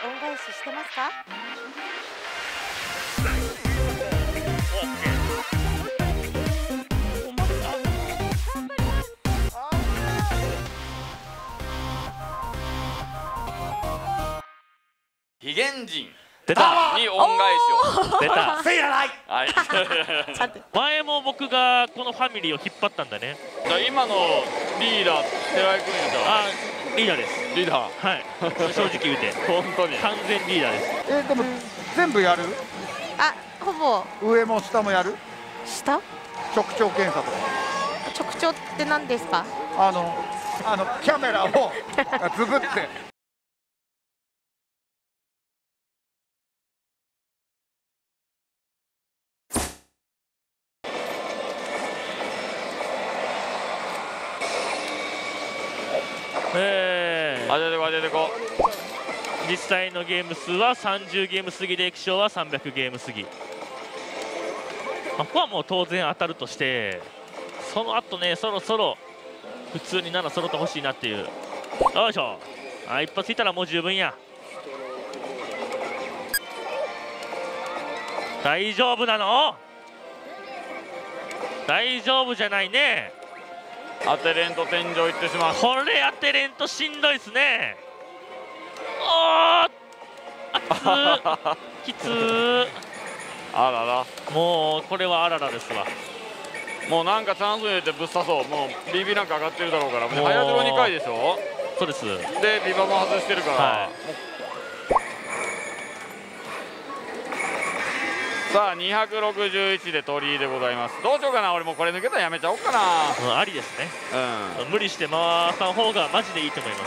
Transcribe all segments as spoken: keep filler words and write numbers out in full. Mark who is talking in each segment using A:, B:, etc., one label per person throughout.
A: 恩返ししてますか？
B: 非現人
C: 出た
B: に恩返しを。
C: 出た
D: せいやない。
B: はい。
C: 前も僕がこのファミリーを引っ張ったんだね。
B: じゃあ今のリーダー寺井君やったら。
C: あ、リーダーです。
B: リーダー。
C: はい。正直言うて
B: 本当に。
C: 完全リーダーです。
D: えー、でも全部やる？
A: あ、ほぼ
D: 上も下もやる？
A: 下？
D: 直腸検査とか。
A: 直腸って何ですか？
D: あのあのキャメラをつぶって。
C: えー、
B: 当ててこ当ててこ。
C: 実際のゲーム数はさんじゅうゲーム過ぎで液晶はさんびゃくゲーム過ぎ。まあ、ここはもう当然当たるとして、その後ね、そろそろ普通になな揃ってほしいなっていう。よいしょ。あ、一発いたらもう十分や。大丈夫なの？大丈夫じゃないね。
B: 当てれんと天井行ってしまう。
C: これ当てれんとしんどいですね。おー、きつーきつー。
B: あらら。
C: もうこれはあららですわ。
B: もうなんかチャンス入れてぶっ刺そう。もうビビなんか上がってるだろうから。もう早ゼロにかいでしょ。
C: そうです。
B: でビバも外してるから、
C: はい、
B: さあにひゃくろくじゅういちで鳥居でございます。どうしようかな。俺もうこれ抜けたらやめちゃおうかな。
C: うん、ありですね。
B: うん、
C: 無理して回さん方がマジでいいと思います。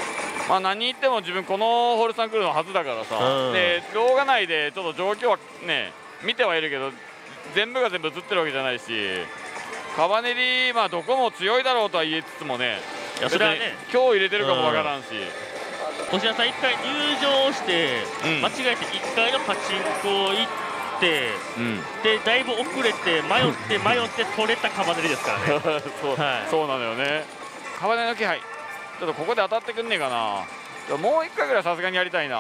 B: まあ何言っても自分このホールさん来るのはずだからさ、
C: うん、
B: で動画内でちょっと状況はね見てはいるけど全部が全部映ってるわけじゃないし、カバネリまあどこも強いだろうとは言いつつもね、
C: いやそれはね
B: 今日入れてるかもわからんし、
C: 星野さんいっかい入場して、うん、間違えていっかいのパチンコ行って、うん、でだいぶ遅れて迷って迷って取れたカバネリですからね。
B: そう、はい、そうなのよね。カバネリの気配ちょっとここで当たってくんねえかな。もういっかいぐらいさすがにやりたいな。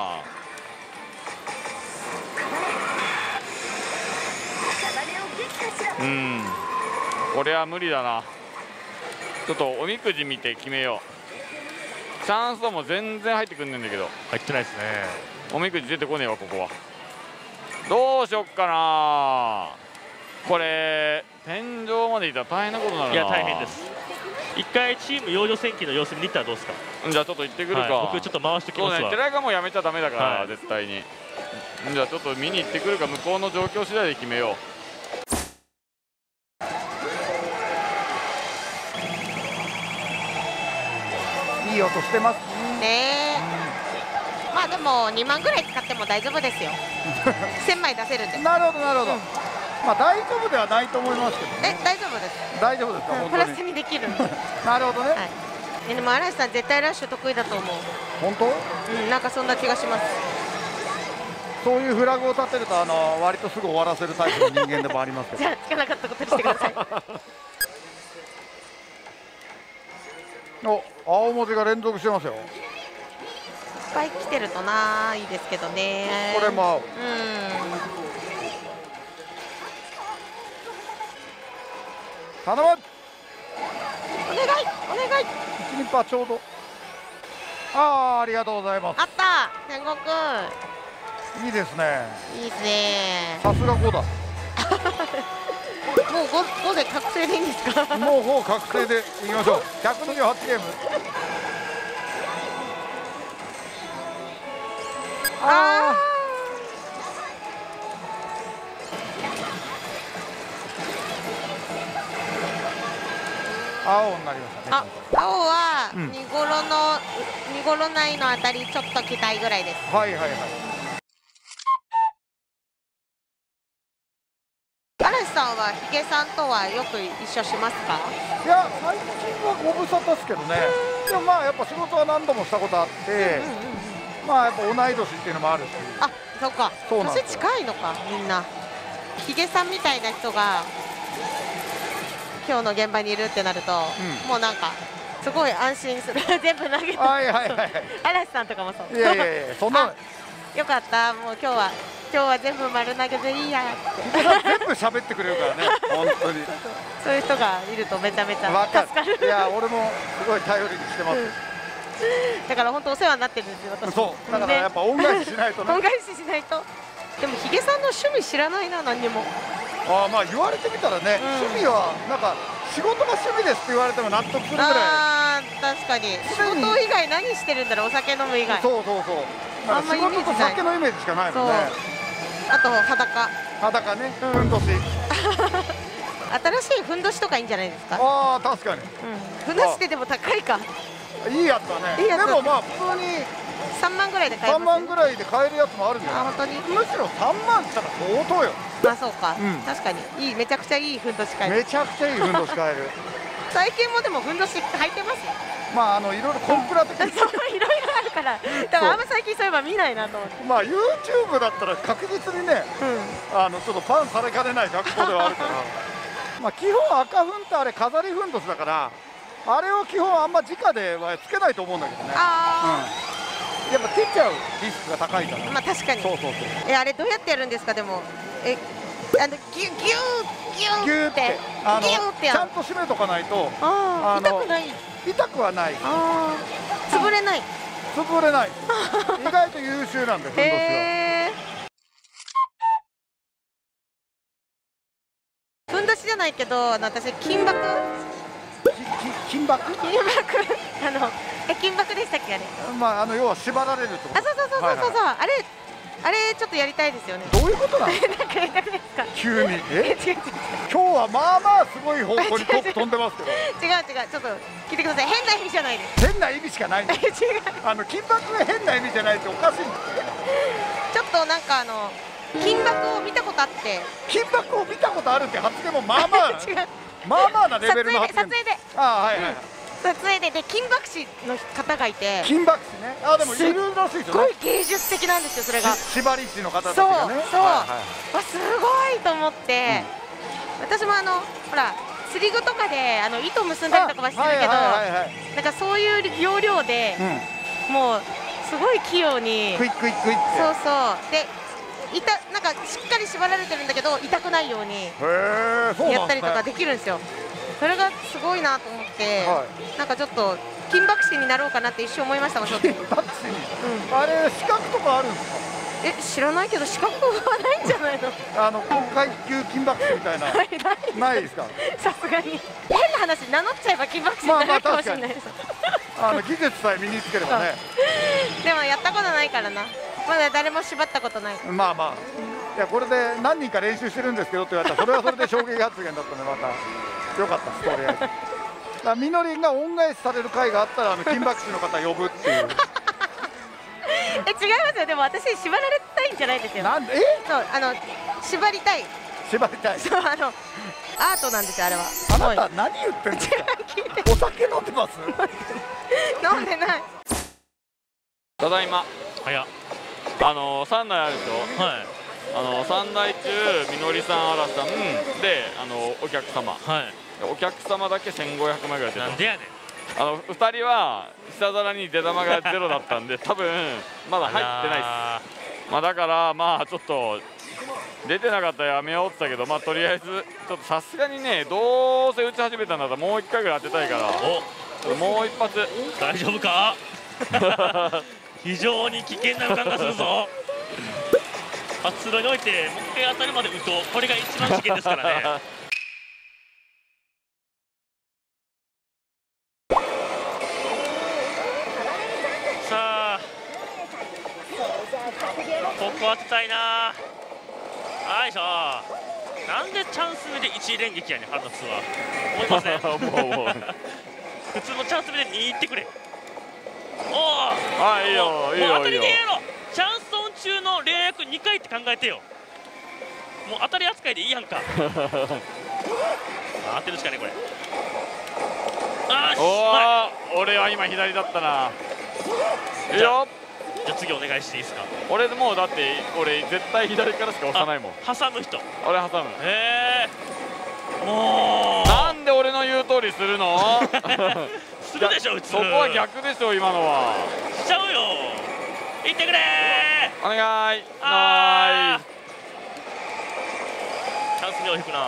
B: うん、これは無理だな。ちょっとおみくじ見て決めよう。チャンスも全然入ってくんねんだけど。
C: 入ってないですね。
B: おみくじ出てこねえわここは。どうしよっかな。これ天井までいったら大変なことになるな。
C: いや大変です。一回チーム養生戦記の様子見に行ったらどうですか。
B: じゃあちょっと行ってくるか、はい、
C: 僕ちょっと回してきますわ。
B: そうね、寺井がもうやめちゃダメだから、はい、絶対に。じゃあちょっと見に行ってくるか、向こうの状況次第で決めよう。
D: いい音してます
A: ね。うん、まあでもにまんぐらい使っても大丈夫ですよ。せんまい出せるんで。
D: なるほどなるほど。うん、まあ大丈夫ではないと思いますけど、ね。
A: え、大丈夫です。
D: 大丈夫ですか。
A: うん、プラスにできる。
D: なるほどね。はい、
A: でも嵐さん絶対ラッシュ得意だと思う。
D: 本当？
A: うん、なんかそんな気がします。
D: そういうフラグを立てるとあの割とすぐ終わらせるタイプの人間でもありますけど。
A: じゃあつかなかったことにしてください。
D: お、青文字が連続してますよ。
A: いっぱい来てるとないいですけどね。
D: これも。うん。頼む。お願い
A: お願い。
D: 一人パーちょうど。ああ、ありがとうございます。
A: あった、天国。
D: いいですね。
A: いいですね。
D: さすがごだ。
A: もう ご, ごで確定でいいんですか。
D: もうご確定でいきましょう。ひゃくにじゅうはちゲーム。ああ。青になりましたね。
A: あ、青は見頃の、うん、見頃内のあたりちょっと期待ぐらいです。
D: はいはいはい。
A: 嵐さんはヒゲさんとはよく一緒しますか？
D: いや、最近はご無沙汰ですけどね。でもまあやっぱ仕事は何度もしたことあって、まあやっぱ同い年っていうのもあるし。
A: あ、そっか。年近いのかみんな。ヒゲさんみたいな人が今日の現場にいるってなると、うん、もうなんかすごい安心する。全部投げて。
D: はいはいはい。
A: 嵐さんとかもそう。
D: いやいやいや、そんな
A: よかった、もう今日は今日は全部丸投げでいいやって
D: 全部喋ってくれるからね本当に
A: そういう人がいるとめちゃめちゃ助かる。
D: いや俺もすごい頼りにしてます、うん、
A: だから本当お世話になってるんですよ私。
D: そうだからやっぱ恩返ししないとね
A: 恩返ししないと。でもヒゲさんの趣味知らないな、何にも。
D: ああまあ言われてみたらね、うん、趣味はなんか仕事が趣味ですって言われても納得するぐらい。あ
A: あ確かに仕事以外何してるんだろう、お酒飲む以外。
D: そうそうそう、あんまり仕事と酒のイメージしかないもんね。
A: あと裸
D: 裸ね、ふんどし
A: 新しいふんどしとかいいんじゃないですか。
D: ああ確かに、
A: ふんどしってでも高いか。
D: いいやつだね。でもまあ普通に
A: さんまんぐらいで買えます。
D: さんまんぐらいで買えるやつもあるんじゃない。
A: 本当に。
D: むしろさんまんしたら相当よ。
A: まあそうか、確かにいい、めちゃくちゃいいふんどし買える。
D: めちゃくちゃいいふんどし買える
A: 最近もでもふんどし履いてますよ。
D: まああのいろいろコンプラ的に
A: そういろいろあるから、だからあんま最近そういえば見ないなと思って。
D: まあ YouTube だったら確実にね、あのちょっとパンされかねない格好ではあるからまあ基本赤ふんってあれ飾りふんどしだから、あれを基本あんま直ではつけないと思うんだけどね。ああ、やっぱ出ちゃうリスクが高いから。
A: まあ確かに。そうそうそう。えあれどうやってやるんですか。でもえあのギュギューギューって
D: あのちゃんと締めとかないと
A: あ痛くない。
D: 痛くはない。
A: ああ潰れない。
D: 潰れない。意外と優秀なんだよふんどしは。
A: ふんどしじゃないけど、あの私金箔。
D: 金箔？
A: 金箔あのえ金箔でしたっけあれ。
D: まああの要は縛られるってこと。
A: あそうそうそうそうそうそう、あれあれちょっとやりたいですよね。
D: どういうことなの？
A: なんかやりたくないですか？
D: 急にえ？違う違う違う。今日はまあまあすごい方向にトップ飛んでますけど。
A: 違う違う、ちょっと聞いてください。変な意味じゃないです。
D: 変な意味しかない。違う。あの金箔が変な意味じゃないっておかしいんですよ。
A: ちょっとなんかあの金箔を見たことあって。
D: 金箔を見たことあるって発言もまあまあ。違う。まあまあなレベルの発言。
A: 撮影で。
D: ああはいはい。
A: 撮影でで金箔師の方がいて。
D: 金箔師ね。あでもいるらしいですよね。すごい
A: 芸術的なんですよそれが。
D: 縛り師の方たちがね。
A: そうそう。わすごいと思って。私もあのほら釣り具とかであの糸結んだりとかはしてるけど、なんかそういう要領でもうすごい器用に。
D: クイックイックイって。
A: そうそうで。痛なんかしっかり縛られてるんだけど痛くないようにやったりとかできるんですよ。それがすごいなと思って、はい、なんかちょっと金箔師になろうかなって一瞬思いましたもん。
D: 金箔師に、うん、あれ資格とかあるんですか？
A: え知らないけど資格はないんじゃないの？
D: あの国会級金箔師みたいなないですか？
A: さすがに変な話名乗っちゃえば金箔師になるかもしれないです。
D: あの技術さえ身につければね
A: でもやったことないからな。まだ誰も縛ったことない。
D: まあまあ、いやこれで何人か練習してるんですけどって言われたらそれはそれで衝撃発言だったのでまた良かったですとりあえず。だからみのりんが恩返しされる会があったらあの金箔師の方呼ぶっていう。
A: え違いますよ。でも私縛られたいんじゃないですよ。
D: なんで？え？
A: そうあの縛りたい。
D: 縛りたい。
A: そうあのアートなんですよあれは。
D: あなた何言ってんですか？お酒飲んでます？
A: 飲んでない。
B: ただいま。
C: 早っ。
B: あのさんだいあるでしょ。はい。あのさんだい中みのりさん、あらさんであのお客様。はい。お客様だけせんごひゃくまいぐらい出てます。なんでやねん。あのふたりは下皿に出玉がゼロだったんで多分まだ入ってないです。まあだからまあちょっと出てなかったらやめようって言ったけど、まあとりあえずちょっとさすがにねどうせ打ち始めたんだったらもういっかいぐらい当てたいからもう一発
C: 大丈夫か？非常に危険な予感がするぞ。発露においてもう一回当たるまで打とう。これが一番危険ですからね。さあここ当てたいな。よいしょ。なんでチャンス目でいち連撃やねん春の普通は。思いません？普通のチャンス目でにいってくれ。おお、
B: あいいよいいよいいよ。
C: もう当たりでやろ。チャンスオン中のレア役にかいって考えてよ。もう当たり扱いでいいやんか。当てるしかねこれ。あーし、
B: おお、俺は今左だったな。いいよ。
C: じゃあ次お願いしていいですか。
B: 俺もうだって俺絶対左からしか押さないもん。
C: 挟む人。
B: 俺挟む。
C: へえ。もう
B: なんで俺の言う通りするの？
C: するでしょ普通。
B: そこは逆でしょ今のは。
C: しちゃうよ。いってくれー。
B: お願い。
C: あーチャンス目を引くな。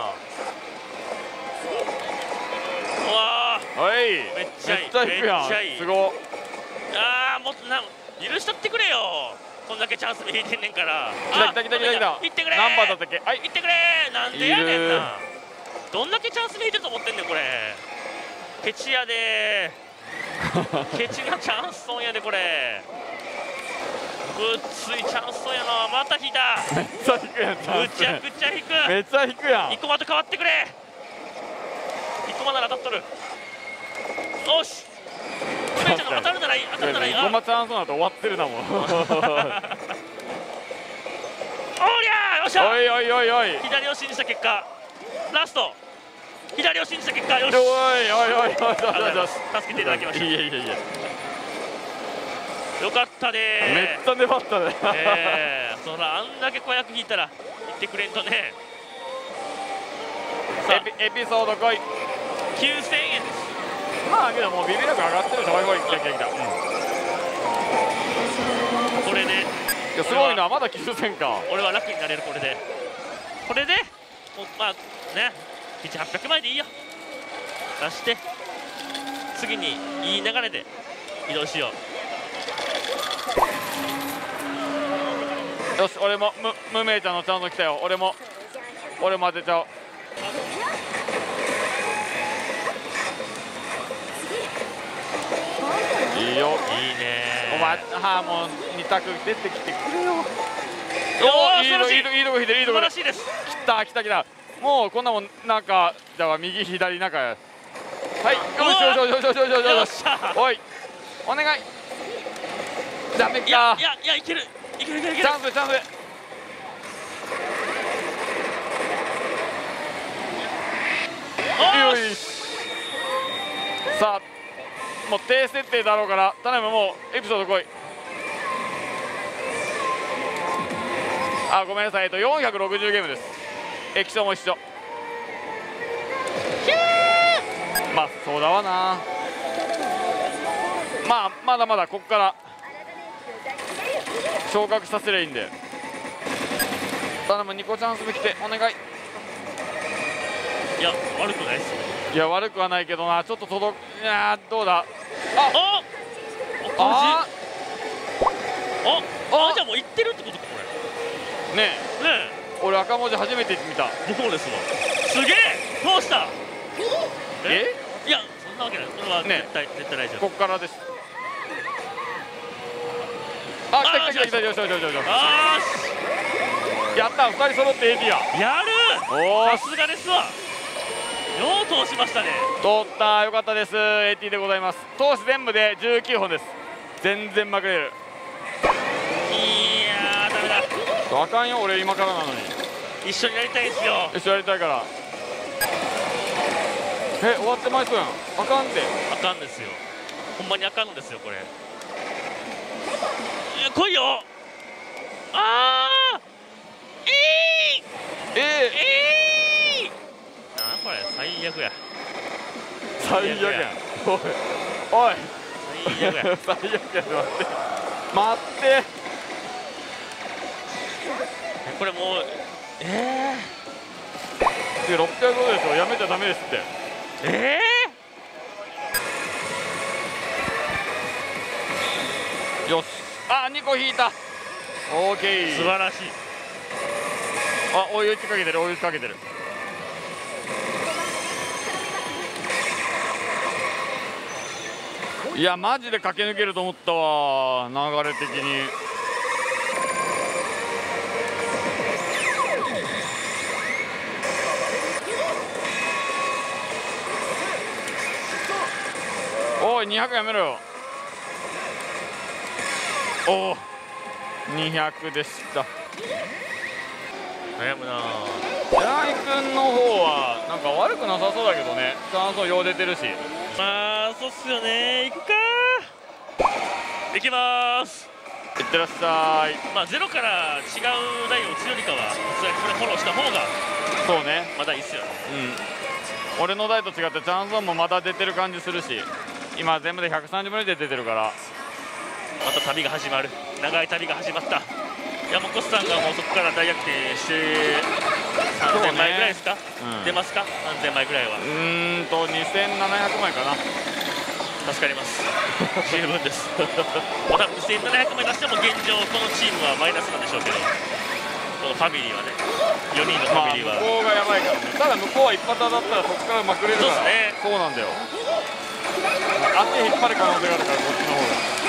C: うわー
B: はい。
C: めっちゃいい
B: めっちゃ引くやん。
C: めっちゃいい
B: すご。
C: あーもっとな許しとってくれよ。こんだけチャンス目引いてんねんから。
B: 来た来た来た来た来た。
C: 行ってくれ。
B: 何番だったっけ。はい。
C: 行ってくれ。なんでやねんな。どんだけチャンス目引いてると思ってんねんこれ。ケチやでケチなチャンスソンやでこれ。ぶっついチャンスソンやな。また引いた。
B: めっちゃ引くやん。
C: むちゃくちゃ引く。
B: めっちゃ引くやん。
C: いっこまと変わってくれ。いっこまなら当たっとる。よし。梅ちゃんの当たるならいい。当たるならいい。
B: いっこまチャンスだと終わってるなもん。
C: おりゃーよっしゃ。
B: おいおいおいおい。
C: 左を信じた結果ラスト左を信じた結果よし。
B: おいおいおいおいおい。
C: 助けていただきました。
B: いやいやいや。
C: よかったねー。
B: めっちゃ粘ったね。
C: ええ、そらあんだけ子役引いたら言ってくれんとね。さ
B: エピエピソード来い。
C: きゅうせんえんです。
B: まあけどもうビビ力上がってるでしょ。来い来た来た来た。
C: これで
B: いやすごいな。まだきゅうせんか。
C: 俺は楽になれる。これでこれでもうまあねいちはっぴゃくまいでいいよ。出して次にいい流れで移動しよう。
B: よし俺もむ無名ちゃんのチャンス来たよ。俺も俺も当てちゃおう。いいよ。
C: いいね
B: お前ハーモンに択出てきてくれよ。
C: お
B: おいいといいといいとこ引いてるいいとこで。
C: 素晴らしいです。
B: 来た来た来た。もうこんなもんなんかじゃあ右左中や。はいよしよしよしよしよしよし。おいお願い。ダメか。
C: いやいやいやいけるいけるいけるいける。
B: チャンスチャンス。よし。さあもう低設定だろうから頼む。もうエピソード来い。あごめんなさい。えっとよんひゃくろくじゅうゲームです。液晶も一緒。まあそうだわな。まあまだまだここから昇格させりゃいいんで。頼むにこチャンス目来てお願い。
C: いや悪くないっすよ。
B: いや悪くはないけどな。ちょっと届く。いやどうだ。あ
C: あ
B: あ
C: ああじゃあもう行ってるってことかこ
B: ね
C: れ。ね
B: え俺赤文字初めて見た。
C: え僕もですわ。すげえどうした。
B: え
C: いやそんなわけない。これは
B: ね
C: 絶対絶対大丈夫。
B: こっからです。あ来た来た来た来た。よしよしよしよし。
C: あ
B: やったふたり揃ってエーティーや。
C: ーやる
B: おお
C: さすがですわ。よう通しましたね。
B: 通った。よかったです。 エーティー でございます。投資全部でじゅうきゅうほんです。全然まくれる。
C: いやーダメだ。
B: あかんよ俺今からなのに。
C: 一緒にやりたいですよ。
B: 一緒やりたいから。え終わってまいそうやん。あかんって。
C: あかんですよ。ほんまにあかんのですよこれ。いや来いよ。あーいい
B: ええ
C: えいなんこれ最悪や。
B: 最悪やん。おいおい
C: 最悪や。
B: 最悪や。待って待って
C: これもうえ
B: いやろっぴゃくごですよ。やめちゃダメですって。
C: ー、え
B: よしあにこ引いた。オーケ
C: ー、
B: ー。
C: 素晴らしい。
B: あ追い打ちかけてる追い打ちかけてる。いやマジで駆け抜けると思ったわ流れ的に。おいにひゃくやめろよ。おおにひゃくでした。
C: 悩むな。
B: 柳井君の方はなんか悪くなさそうだけどね。チャンスよう出てるし。
C: まあそうっすよね。行くか行きまーす。
B: いってらっしゃい。
C: まあゼロから違う台を打つよりかはそれこれフォローした方が
B: そうね
C: まだいいっすよね。
B: うん俺の台と違ってチャンスもまだ出てる感じするし今全部でひゃくさんじゅうぶんで出てるから
C: また旅が始まる。 長い旅が始まった。山本さんがもうそこから大逆転してさんぜんまいぐらいですか、ねうん、出ますか、さんぜんまいぐらいは。う
B: ーんとにせんななひゃくまいかな。
C: 助かります。十分です。多分にせんななひゃくまい出しても現状このチームはマイナスなんでしょうけど、このファミリーはね、よにんのファミリーは、
B: まあ、向こうがやばいからね。ただ向こうは一発当たったらそこからまくれるから。そうですね。そうなんだよ。足引っ張る可能性があるからこっちの方が。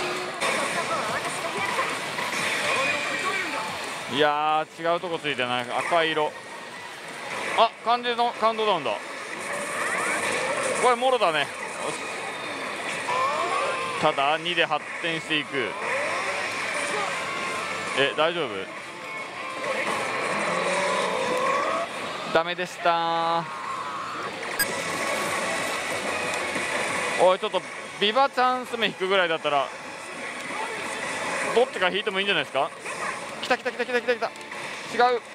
B: いやー違うとこついてない。赤色。あ、完全のカウントダウンだ。これもろだね。ただにで発展していく。え、大丈夫？ダメでした。おいちょっとビバチャンス目引くぐらいだったらどっちか引いてもいいんじゃないですか。来た来た来た来た来た来た。違う。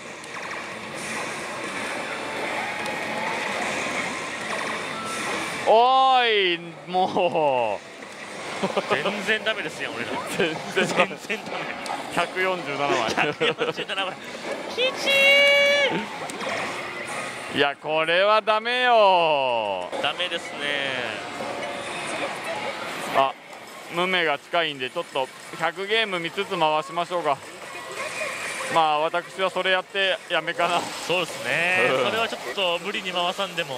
B: おーいもう
C: 全然ダメですよ俺ら。
B: 全然全然ダメ。ひゃくよんじゅうななまい。ひゃくよんじゅうななまい。きちー。いやこれはダメよ。
C: ダメですね。
B: あ、ムメが近いんでちょっとひゃくゲーム見つつ回しましょうか。まあ私はそれやってやめかな。
C: そうですね、うん、それはちょっと無理に回さんでも。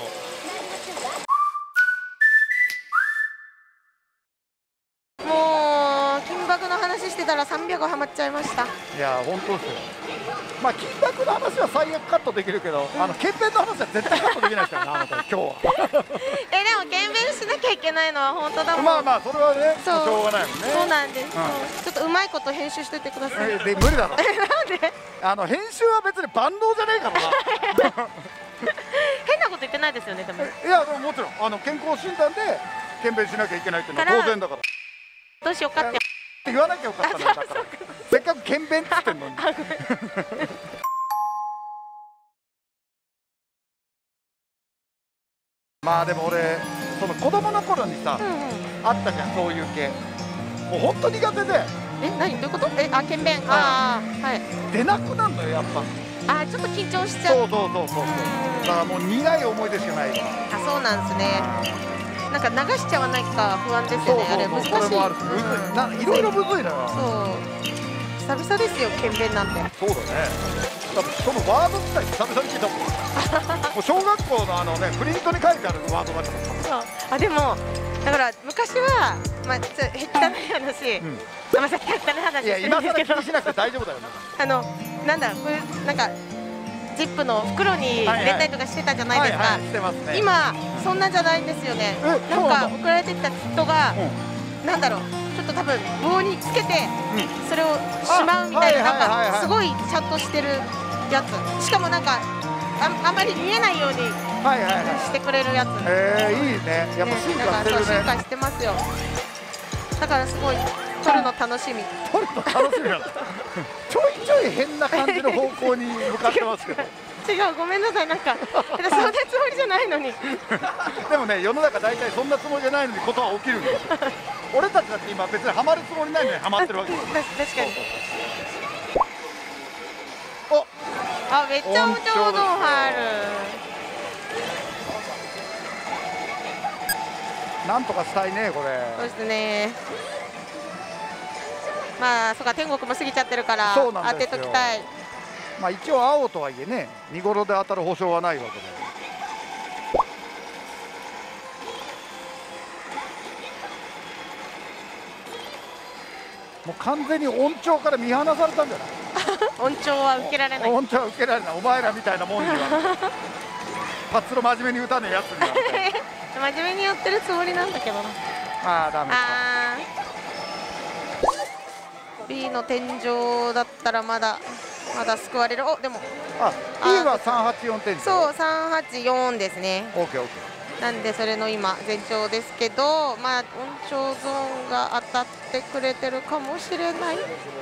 A: もう金箔の話してたらさんびゃくはまっちゃいました。
D: いや本当ですよ。まあ金箔の話は最悪カットできるけど、あの剣弁の話は絶対カットできないですからね、あなた今日は。
A: えでも剣弁しなきゃいけないのは本当だもん。
D: まあまあそれはね、し
A: そう
D: ょうがないもんね。
A: そうなんです。
D: うん、
A: ちょっとうまいこと編集しといてください。
D: えで無理だろ。
A: なんで？
D: あの編集は別に万能じゃねえからな。
A: 変なこと言ってないですよねでも。
D: いやでももちろんあの健康診断で剣弁しなきゃいけないっていうのは当然だから。
A: どうしようかって
D: 言わなきゃよかったんだから。せっかく剣弁っつってんのに。まあでも俺その子供の頃にさ、うんうん、あったじゃんそういう系。もう本当苦手で。
A: え何どういうこと？えあ剣弁ああはい。
D: 出なくなるのよやっぱ。
A: あちょっと緊張しちゃう。
D: そうそうそうそうそう。だからもう苦い思い出しかない。
A: あそうなんですね。なんか流しちゃわないか不安ですよね。あれ難しい。これもあるし、むずい。ないろいろむずいのよ。そう。久々ですよ剣弁なんて。
D: そうだね。多分そのワード自体久々に聞いたもん。もう小学校のあのねプリントに書いてあるワードだから。
A: あでもだから昔はまあちょっと汚い話。うん、あまさっき汚い話
D: いや今更気にしなくて大丈夫だよ。
A: あのなんだこういうなんか。ジップの袋に入れたりとかしてたじゃないですか。今そんなんじゃないんですよね。なんか送られてきた人がなんだろうちょっと多分棒につけてそれをしまうみたいななんかすごいちゃんとしてるやつ。しかもなんかああんまり見えないようにしてくれるやつ。
D: へえいいね。やっぱ進化してるね。
A: 進化してますよ。だからすごい撮るの楽しみ。
D: 撮るの楽しみなんだ。ちょいちょい変な感じの方向に向かってますけど。
A: 違うごめんなさいなんかそんなつもりじゃないのに。
D: でもね世の中大体そんなつもりじゃないのにことは起きるんです。俺たちだって今別にハマるつもりないのにハマってるわけです。
A: 確かに。おあめっちゃちょうど入る。
D: なんとかしたいねこれ。
A: そうですね。まあそうか天国も過ぎちゃってるから当てときたい。
D: まあ一応青とはいえね見頃で当たる保証はないわけで。もう完全に音調から見放されたんじゃない？
A: 音調は受けられない。
D: 音調は受けられない。お前らみたいなもんには。パッツロ真面目に歌ねえやつには。
A: 真面目にやってるつもりなんだけどな。
D: ああダメか。
A: B の天井だったらまだまだ救われる。おでも
D: あ B はさんはちよん天井。
A: そうさんはちよんですね。
D: オーケーオーケ
A: ー。なんでそれの今前兆ですけど、まあ音調ゾーンが当たってくれてるかもしれない。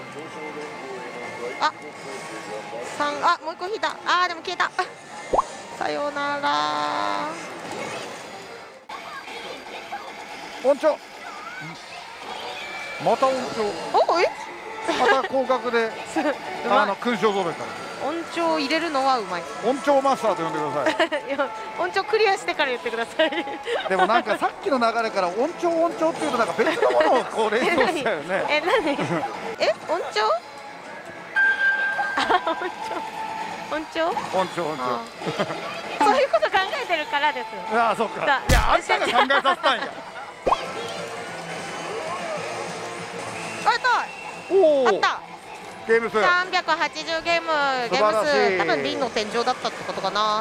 A: あさんあもう一個引いた。あーでも消えた。さよなら。
D: 音調また音調。
A: おえ
D: また広角であの勲章揃えた。
A: 音調入れるのはうまい。
D: 音調マスターと呼んでください。
A: いや音調クリアしてから言ってください。
D: でもなんかさっきの流れから音調音調っていうとなんか別のものをこう連想したよね。
A: え何？え音調？あ音調音調？
D: 音調音調。
A: そういうこと考えてるからです。
D: ああそっか。いやあんたが考えさせたんや。
A: あった。
D: おお。
A: あった。
D: ゲーム数
A: さんびゃくはちじゅうゲームゲーム数多分リンの天井だったってことかな。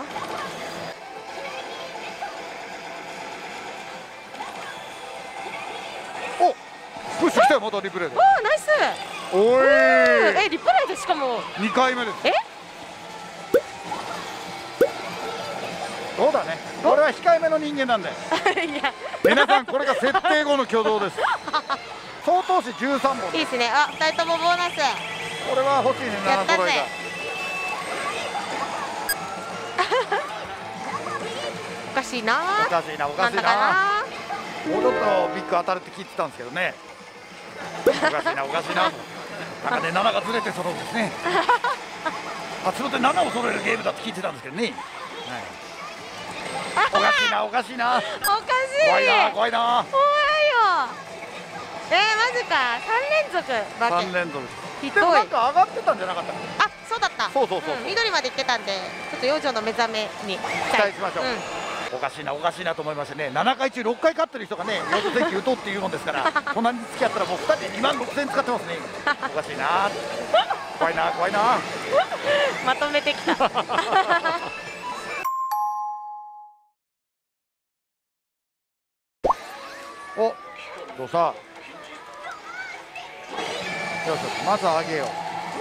D: おプッシュ来たよまたリプレイで。
A: おおナイス。
D: おい
A: えリプレイでしかも
D: にかいめです。
A: え
D: そうだねこれは控えめの人間なんで。
A: いや
D: 皆さんこれが設定後の挙動です。総投資じゅうさんぼん。
A: いいですね。あふたりともボーナス。
D: これは欲しいね。
A: やったぜ。おかしいな
D: おかしいなおかしいな。もうちょっとビッグ当たるって聞いてたんですけどね。おかしいなおかしいな。なんかねなながずれて揃うんですね。あそれでななを揃えるゲームだって聞いてたんですけどね。おかしいなおかしいな。
A: おかしい。
D: 怖いな怖いな。
A: 怖いよ。えー、マジかさんれんぞく負け。
D: さんれんぞく。
A: ひどい。
D: でもなんか上がってたんじゃなかった。
A: あそうだった。
D: そうそうそう、
A: うん、緑まで行ってたんでちょっと幼女の目覚めに
D: 期待しましょう、うん、おかしいなおかしいなと思いましてね。ななかい中ろっかい勝ってる人がね幼女席打とうっていうもんですから隣に付き合ったらもうふたりでにまんろくせんえん使ってますね。おかしいな怖いな怖いな。
A: まとめてきた。
D: おどうさよしまずはあげよう。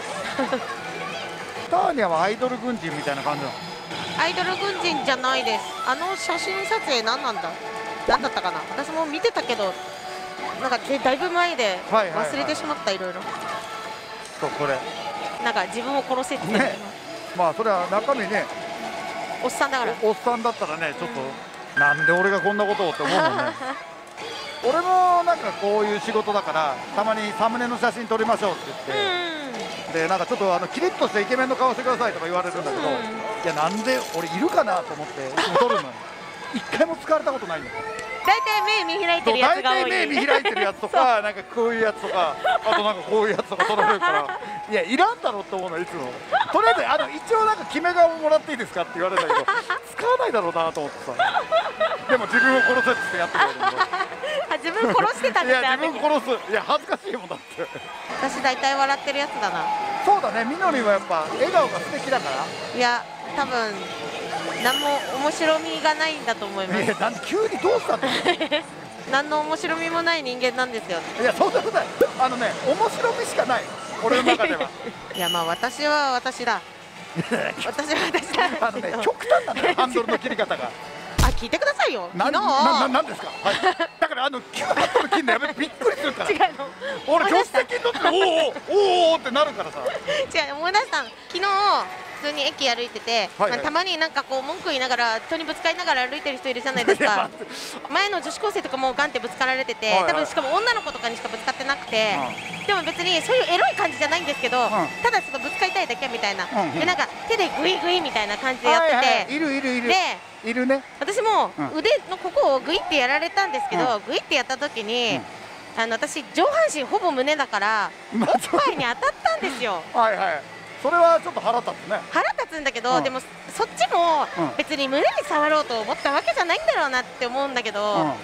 D: ターニャはアイドル軍人みたいな感じなの。
A: アイドル軍人じゃないです。あの写真撮影何なんだ何だったかな。私も見てたけどなんかだいぶ前で忘れてしまった。いろいろ
D: そうこれ
A: なんか自分を殺せってね。
D: まあそれは中身ね
A: おっさんだから。
D: お, おっさんだったらねちょっと、うん、なんで俺がこんなことをって思うもんね。俺もなんかこういう仕事だからたまにサムネの写真撮りましょうって言って、でなんかちょっとあのキリッとしたイケメンの顔してくださいとか言われるんだけど、いやなんで俺いるかなと思って撮るのに一回も使われたことないんだよ。
A: 大体目見開いてるやつが多い。
D: 大体目見開いてるやつとかなんかこういうやつとかあとなんかこういうやつとか撮られるからいやいらんだろうと思うのいつも。とりあえずあの一応なんか決め顔もらっていいですかって言われるんだけど使わないだろうなと思ってさ。でも自分を殺せってやってるんだけど
A: 自分殺してたん
D: い
A: ですよ。
D: や自分殺すいや恥ずかしいもんだって。
A: 私大体笑ってるやつだな。
D: そうだねみのりはやっぱ笑顔が素敵だから。
A: いや多分何も面白みがないんだと思います。
D: いやなんで急にどうしたんだよ。
A: 何の面白みもない人間なんですよ。
D: いやそんなことない。あのね面白みしかない俺の中では。
A: いやまあ私は私だ私は私だ。
D: あのね極端なのよハンドルの切り方が。
A: あ聞いてくださいよ。
D: な
A: 昨日
D: なななんですか。はい。だからあのキューハットの切るのやめてびっくりするから。
A: 違うの。
D: 俺助手席に乗っておおおおってなるからさ。
A: 違う思い出したの。昨日普通に駅歩いてて、
D: はいはい
A: まあ、たまになんかこう文句言いながら人にぶつかりながら歩いてる人いるじゃないですか。前の女子高生とかもガンってぶつかられてて、はいはい、多分しかも女の子とかにしかぶつかってなくて、うん、でも別にそういうエロい感じじゃないんですけど、うん、ただちょっとぶつかりたいだけみたいな、うんうん、でなんか手でグイグイみたいな感じでやってて、はいはい、
D: いるいるいる
A: で
D: いるね。
A: 私も腕のここをグイってやられたんですけど、うん、グイってやった時に、うん、あの私上半身ほぼ胸だからおっぱいに当たったんですよ。
D: はいはい。それはちょっと腹立つね。
A: 腹立つんだけど、うん、でもそっちも別に胸に触ろうと思ったわけじゃないんだろうなって思うんだけど、うん、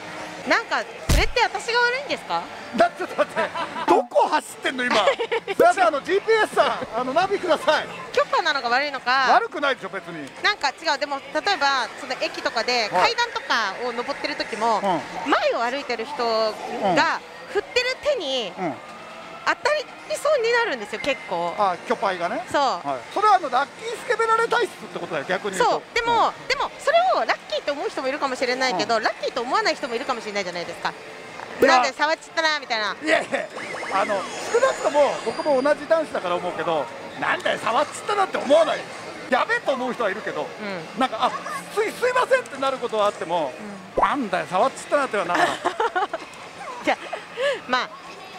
A: なんかそれって私が悪いんですか。
D: だちょっと待ってどこ走ってんの今。すいませんあの ジーピーエス さんあのナビください。
A: 許可なのか悪いのか。
D: 悪くないでしょ別に。
A: なんか違う。でも例えばその駅とかで階段とかを登ってる時も、うん、前を歩いてる人が振ってる手に、うんうん当たりそうになるんですよ結構。
D: あ巨パイがね。
A: そう、
D: はい、それはあのラッキースケベられ体質ってことだよ逆に言うと。
A: そうでも、うん、でもそれをラッキーと思う人もいるかもしれないけど、うん、ラッキーと思わない人もいるかもしれないじゃないですか。なんで触っちゃったなみたいな。
D: いやいやあの少なくとも僕も同じ男子だから思うけどなんだよ触っちゃったなって思わない。やべえと思う人はいるけど、うん、なんかあすいすいませんってなることはあっても、うん、なんだよ触っちゃったなってはならない。
A: じゃあまあ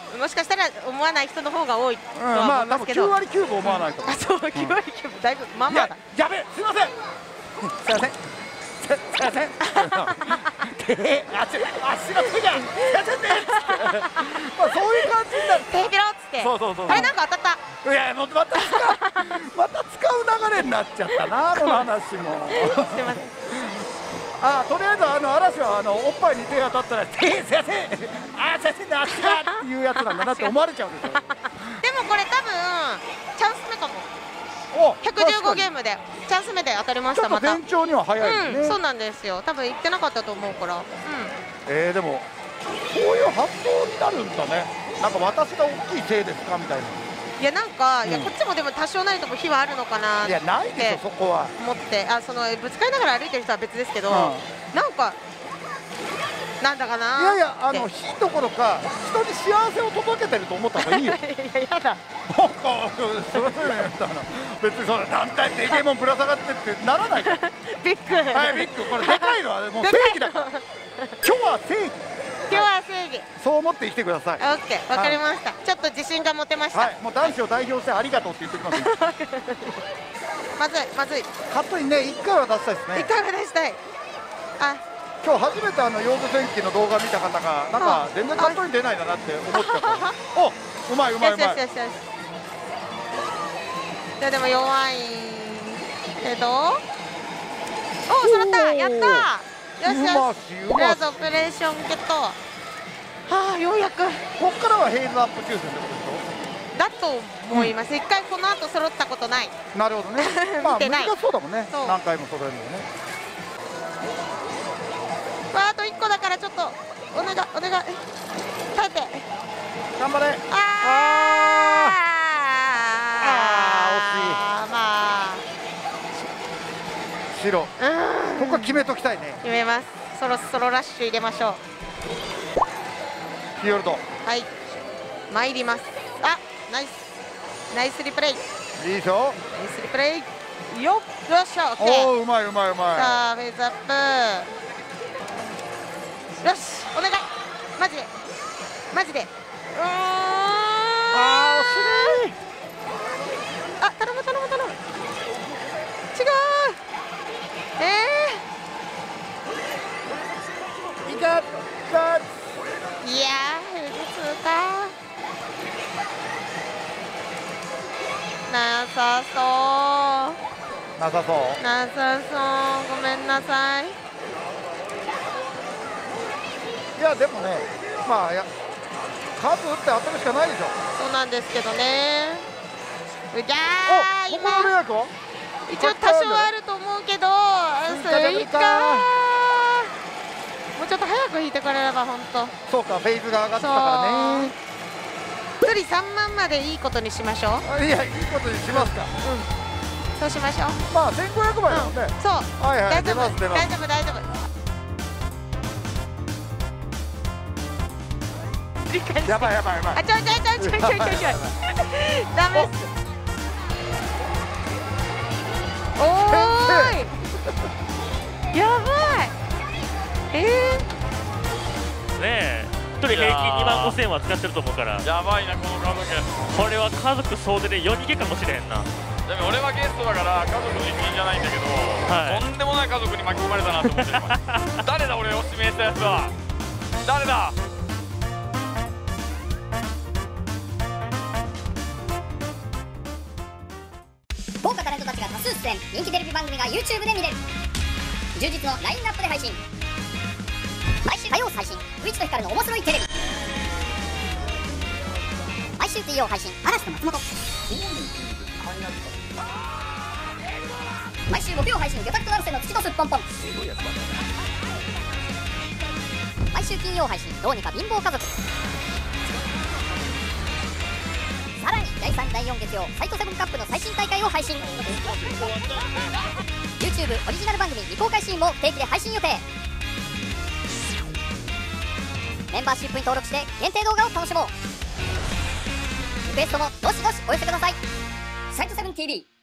A: もしかしたら思わない人の方が多いとは
D: まあ多分きゅう
A: 思いますけど、
D: 割きゅうぶ思わないと思う。
A: あ、そう、きゅう割きゅうぶだいぶまあまあだ。
D: やべ、すいません。すいません。すいません。手、足、足の手が。すいませんね。まあそういう感じになる。
A: 手広っつって。
D: そうそうそう。
A: あれなんか当たった。
D: いや、もうまた使う、また使う流れになっちゃったな、この話も。
A: すいません。
D: あ、とりあえずあの嵐はあのおっぱいに手が当たったら「手先生あ先生の足が」っていうやつなんだなって思われちゃうでしょ。
A: でもこれ多分チャンス目かも。
D: お
A: ひゃくじゅうごゲームでチャンス目で当たりました。また
D: 前兆には早いよね。
A: うん、そうなんですよ。多分言ってなかったと思うから。うん。
D: えー、でもそういう発想になるんだね。なんか私が大きいせいですかみたいな。
A: いやなんか、うん、いやこっちもでも多少なりとも火はあるのかなって。
D: いやないでしょそこは。
A: 思ってあそのぶつかりながら歩いてる人は別ですけど、うん、なんかなんだかな。
D: いやいやあの火どころか人に幸せを届けてると思った方がいいよ。い
A: ややだ。
D: なんかそれぞれみたいな別にそれ何回デケモンぶら下がってってならないから。
A: ビッグ。
D: はいビッグこれでかいのはもう正義だから。今日は正義。
A: 今日は正義。
D: そう思って生きてください。
A: オッケー、わかりました。ちょっと自信が持てました。
D: はい、もう男子を代表してありがとうって言ってきます。
A: まずい、まずい。
D: カットインね、一回は出したいですね。
A: 一回は出したい。あ、
D: 今日初めてあの幼女戦記の動画見た方が、なんか全然カットイン出ないんだなって思っちゃった。お、うまいうまいうまい。よしよしよしよし。
A: いやでも弱いけど。お、揃った、やった。よしよし。とりあえずオペレーションゲット。はあ、ようやく。
D: こっからはヘイズアップ抽選ってことでしょ。
A: だと思います。一回この後揃ったことない。
D: なるほどね。まあ難しそうだもんね。何回も揃えるのね。
A: わあ、あと一個だからちょっとお願いお願い。耐えて。
D: 頑張れ。あ
A: あ
D: あ。ああ、惜しい。
A: まあ。
D: 白。ここは決めときたいね。
A: 決めます。そろそろラッシュ入れましょう。
D: フィヨルド。
A: はい。参ります。あ、ナイス。ナイスリプレイ。い
D: いでしょ。
A: ナイスリプレイ。よっ、よっしゃ、オッケー。
D: おお、うまいうまいうまい。
A: さあ、フェイズアップ。よし、お願い。マジで。マジで。うーん。
D: ああ、惜しい。
A: あ、頼む頼む頼む。違う。え
D: えー。いかった。
A: いやー、フェイズ通過。なさそう。
D: なさそう。
A: なさそう。ごめんなさい。
D: いやでもね、まあや数打って当たるしかないでしょ。
A: そうなんですけどね。うぎゃー、
D: 今ここの役は
A: 一応多少あると思うけど、スイカもうちょっと早く引いてくれれば本当。
D: そうか、フェイズが上がってたからね。
A: 一人さんまんまでいいことにしましょう。
D: いや、いいことにしますか。
A: うん、そうしましょう。
D: まあせんごひゃくばいだもんね。
A: そう、
D: はいはい、
A: 大丈夫大丈夫大丈夫。
D: やばいやばいやばい。
A: あ、ちょいちょいちょいちょいちょいちょいちょい。ダメっす。おーい。やばい。え
C: ー。ねえ。一人平均にまんごせんは使ってると思うから。
B: やばいなこの家族。
C: これは家族総出で夜逃げかもしれへんな。
B: でも俺はゲストだから家族の一員じゃないんだけど、はい、とんでもない家族に巻き込まれたなと思ってる。誰だ俺を指名したやつは。誰だ。
E: 豪華タレントたちが多数出演、人気テレビ番組が YouTube で見れる。充実のラインナップで配信。毎週火曜配信、ウイチとヒカルの面白いテレビ。毎週金曜配信、嵐と松本。毎週木曜配信、魚拓と成瀬の月とすっぽんぽん。毎週金曜配信、どうにか貧乏家族。さらにだいさんだいよん月曜、サイトセブンカップの最新大会を配信。 YouTube オリジナル番組未公開シーンも不定期で配信予定。メンバーシップに登録して限定動画を楽しもう。リクエストもどしどしお寄せください。サイトセブン ティーブイ